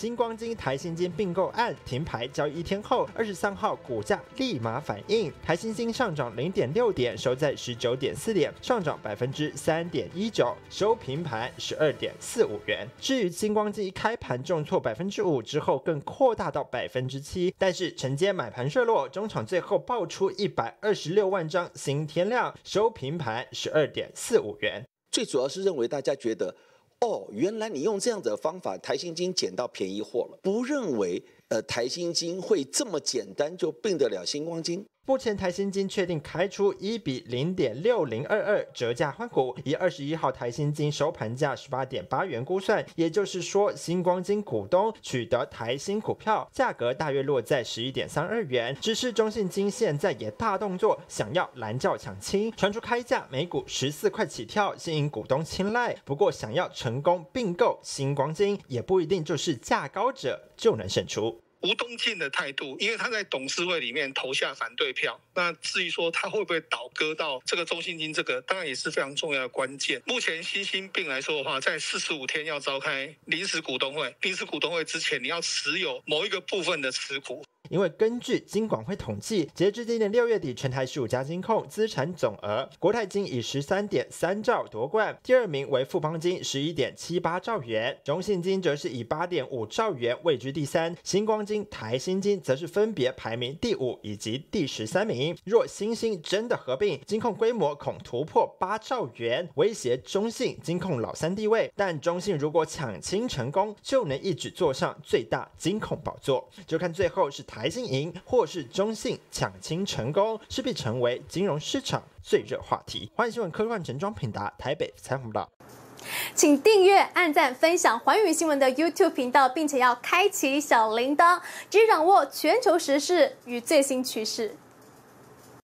新光金、台新金并购案停牌交易1天后，23号股价立马反应，台新金上涨0.6点，收在19.4点，上涨3.19%，收平盘12.45元。至于新光金一开盘重挫5%之后，更扩大到7%，但是承接买盘热络，中场最后爆出126万张新天量，收平盘12.45元。 最主要是认为大家觉得，哦，原来你用这样子的方法，台新金捡到便宜货了，不认为台新金会这么简单就并得了新光金。 目前台新金确定开出1:0.6022折价换股，以21号台新金收盘价18.8元估算，也就是说新光金股东取得台新股票价格大约落在11.32元。只是中信金现在也大动作，想要拦轿抢亲，传出开价每股14块起跳，吸引股东青睐。不过想要成功并购新光金，也不一定就是价高者就能胜出。 吴东进的态度，因为他在董事会里面投下反对票，那至于说他会不会倒戈到这个中信金，这个当然也是非常重要的关键。目前新兴并来说的话，在45天要召开临时股东会，临时股东会之前你要持有某一个部分的持股。 因为根据金管会统计，截至今年6月底，全台15家金控资产总额，国泰金以13.3兆夺冠，第二名为富邦金11.78兆元，中信金则是以8.5兆元位居第三，新光金、台新金则是分别排名第5以及第13名。若新兴真的合并，金控规模恐突破8兆元，威胁中信金控老三地位。但中信如果抢亲成功，就能一举坐上最大金控宝座。就看最后是台新赢，或是中信抢亲成功，势必成为金融市场最热话题。欢迎新闻科幻陈庄品达台北采访报道。 请订阅、按赞、分享寰宇新闻的 YouTube 频道，并且要开启小铃铛，直接掌握全球时事与最新趋势。